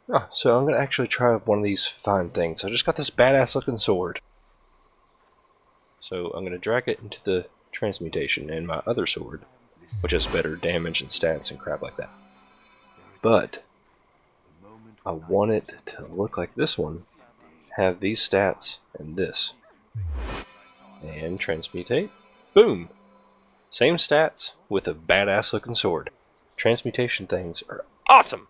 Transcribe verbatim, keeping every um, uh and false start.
Oh, so I'm going to actually try one of these fine things. I just got this badass looking sword. So I'm going to drag it into the transmutation and my other sword, which has better damage and stats and crap like that. But I want it to look like this one, have these stats and this. And transmutate. Boom! Same stats with a badass looking sword. Transmutation things are awesome!